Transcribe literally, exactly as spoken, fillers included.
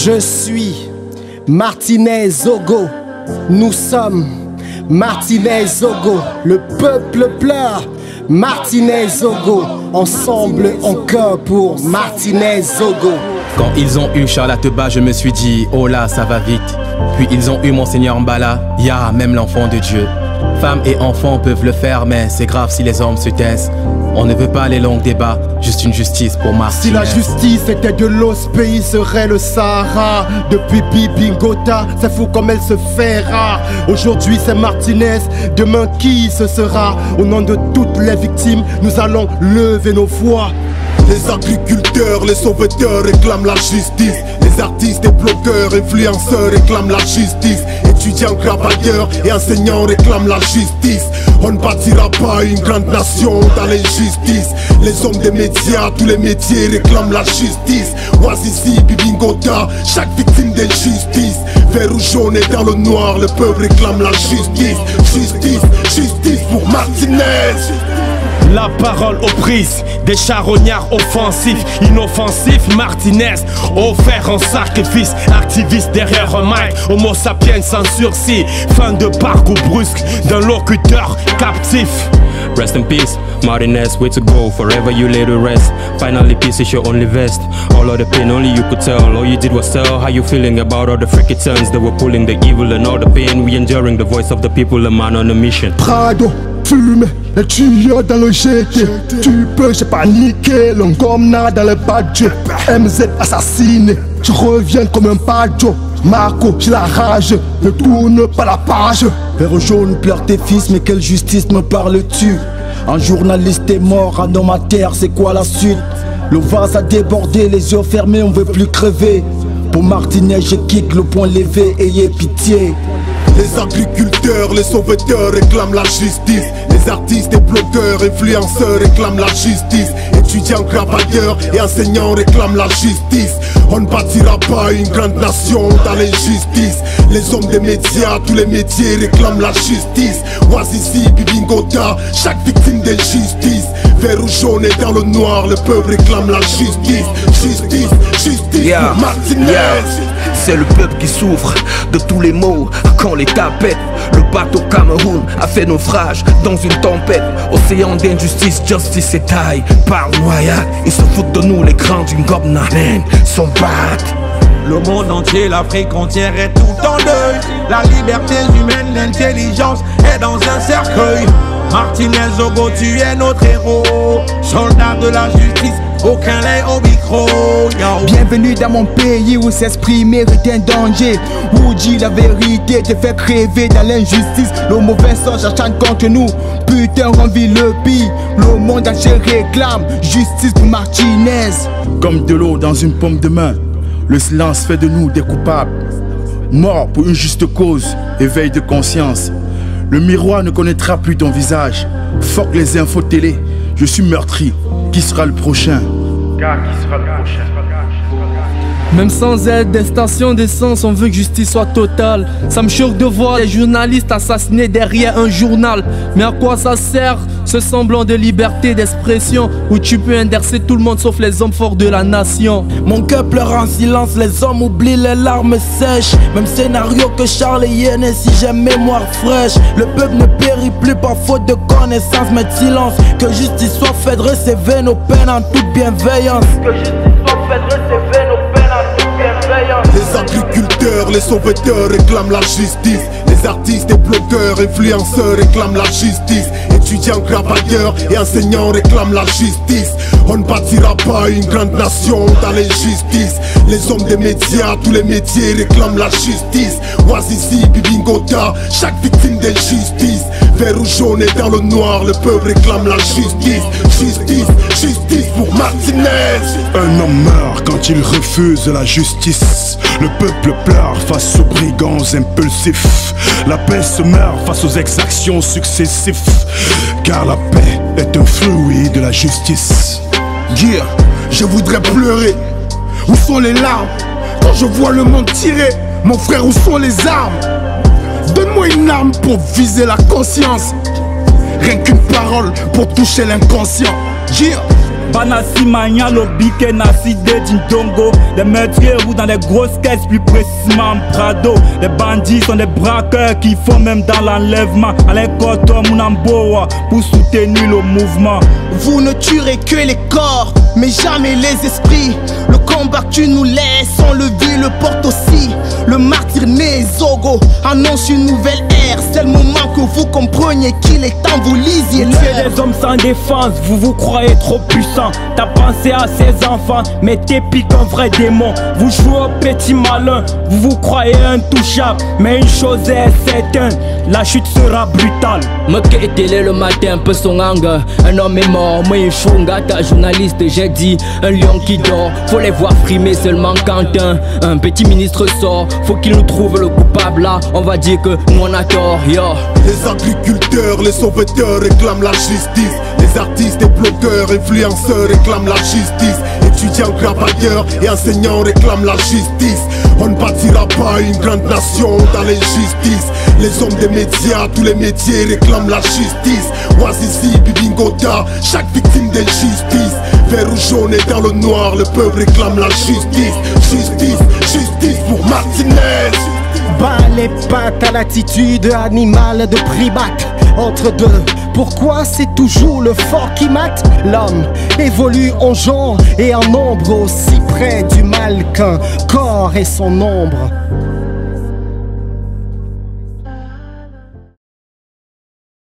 Je suis Martinez Zogo. Nous sommes Martinez Zogo. Le peuple pleure. Martinez Zogo. Ensemble encore pour Martinez Zogo. Quand ils ont eu Charles Ateba, je me suis dit, oh là, ça va vite. Puis ils ont eu Monseigneur Mbala, ya, même l'enfant de Dieu. Femmes et enfants peuvent le faire, mais c'est grave si les hommes se taisent. On ne veut pas les longs débats, juste une justice pour Martinez. Si la justice était de l'eau, ce pays serait le Sahara. Depuis Bibi Ngota, c'est fou comme elle se fait rare. Aujourd'hui c'est Martinez, demain qui ce sera? Au nom de toutes les victimes, nous allons lever nos voix. Les agriculteurs, les sauveteurs réclament la justice. Les artistes et blogueurs, influenceurs réclament la justice. Étudiants, travailleurs et enseignants réclament la justice. On ne bâtira pas une grande nation dans l'injustice. Les hommes des médias, tous les métiers réclament la justice. Ouazizi, Bibi Ngota, chaque victime d'injustice. Vert ou jaune et dans le noir, le peuple réclame la justice. Justice, justice pour Martinez. La parole aux prises, des charognards offensifs, inoffensifs, Martinez, offert en sacrifice, activiste derrière un mic, homo sapiens sans sursis, fin de parcours brusque d'un locuteur captif. Rest in peace, Martinez, way to go, forever you lay to rest. Finally peace is your only vest. All of the pain only you could tell, all you did was tell how you feeling about all the freaky turns that were pulling the evil and all the pain. We enduring the voice of the people, a man on a mission. Prado, fume, les tuyaux dans le G T. Tu peux, j'ai paniqué, l'engomna dans le badge. M Z assassiné, tu reviens comme un badjo. Marco, j'ai la rage, ne tourne pas la page. Vert jaune pleure tes fils, mais quelle justice me parles-tu? Un journaliste est mort, un homme à terre, c'est quoi la suite? Le vase a débordé, les yeux fermés, on veut plus crever. Pour Martinez, je kick, le poing levé, ayez pitié. Les agriculteurs, les sauveteurs réclament la justice. Les artistes et blogueurs, influenceurs réclament la justice. Étudiants, travailleurs et enseignants réclament la justice. On ne bâtira pas une grande nation dans l'injustice. Les hommes des médias, tous les métiers réclament la justice. Ouazizi, Bibi Ngota, chaque victime d'injustice. Vert ou jaune et dans le noir, le peuple réclame la justice. Justice, justice yeah, pour Martinez. Yeah. C'est le peuple qui souffre de tous les maux quand l'État pète. Le bateau Cameroun a fait naufrage dans une tempête. Océan d'injustice, justice et taille par noyade. Ils se foutent de nous, les grands du Ngomna sont battent. Le monde entier, l'Afrique entière est tout en deuil. La liberté humaine, l'intelligence est dans un cercueil. Martinez Zogo, tu es notre héros. Soldat de la justice, aucun lait au micro. Yo. Bienvenue dans mon pays où s'exprimer est un danger. Où dit la vérité te fait crever dans l'injustice. Le mauvais sort chante contre nous. Putain, on vit le pire. Le monde entier réclame justice pour Martinez. Comme de l'eau dans une paume de main, le silence fait de nous des coupables. Mort pour une juste cause, éveil de conscience. Le miroir ne connaîtra plus ton visage. Fuck les infos télé, je suis meurtri. Qui sera le prochain? Car qui sera le prochain? Même sans aide des stations d'essence, on veut que justice soit totale. Ça me choque de voir les journalistes assassinés derrière un journal. Mais à quoi ça sert ce semblant de liberté d'expression où tu peux indercer tout le monde sauf les hommes forts de la nation? Mon cœur pleure en silence, les hommes oublient, les larmes sèches. Même scénario que Charles et Yéné si j'ai mémoire fraîche. Le peuple ne périt plus par faute de connaissance, mais de silence. Que justice soit faite, recevoir nos peines en toute bienveillance. Que justice soit faite, recevoir nos peines en toute bienveillance. Les agriculteurs, les sauveteurs réclament la justice. Les artistes et blogueurs, influenceurs réclament la justice. Étudiants, travailleurs et enseignants réclament la justice. On ne bâtira pas une grande nation dans l'injustice. Les hommes des médias, tous les métiers réclament la justice. Ouazizi, Bibi Ngota, chaque victime d'injustice. Vert ou jaune et dans le noir, le peuple réclame la justice. Justice, justice pour Martinez. Un homme meurt quand il refuse la justice. Le peuple pleure face aux brigands impulsifs. La paix se meurt face aux exactions successives. Car la paix est un fruit de la justice. Yeah, je voudrais pleurer. Où sont les larmes quand je vois le monde tirer? Mon frère, où sont les armes? Donne-moi une arme pour viser la conscience. Rien qu'une parole pour toucher l'inconscient. Yeah. Banassi Mania, Lobike, Nassi, Dindongo. Les meurtriers roulent dans les grosses caisses, plus précisément Prado. Les bandits sont des braqueurs qui font même dans l'enlèvement. Alain Koto, Mounamboa, pour soutenir le mouvement. Vous ne tuerez que les corps, mais jamais les esprits. Le combat que tu nous laisses, on le vit, le porte aussi. Le martyr né Zogo annonce une nouvelle ère. C'est le moment que vous compreniez qu'il est temps, vous lisiez l'heure. Tuez des hommes sans défense, vous vous croyez trop puissant. T'as pensé à ces enfants, mais t'es pique un vrai démon. Vous jouez au petit malin, vous vous croyez intouchable. Mais une chose est certaine, la chute sera brutale. Me télé le matin, peu son anger. Un homme est mort, moi une chunga, ta journaliste, j'ai dit. Un lion qui dort, faut les voir frimer seulement quand un, un petit ministre sort. Faut qu'il nous trouve le coupable là, on va dire que nous on a tort, yo. Les agriculteurs, les sauveteurs réclament la justice. Les artistes et blogueurs, influenceurs réclament la justice. Étudiants, gravailleurs et enseignants réclament la justice. On ne bâtira pas une grande nation dans l'injustice. Les hommes des médias, tous les métiers réclament la justice. Oazizi, Bibingota, chaque victime d'injustice. Vert ou jaune et dans le noir, le peuple réclame la justice. Justice, justice pour Martinez. Bas les pattes à l'attitude animale de primate. Entre deux, pourquoi c'est toujours le fort qui mate? L'homme évolue en genre et en nombre, aussi près du mal qu'un corps et son ombre.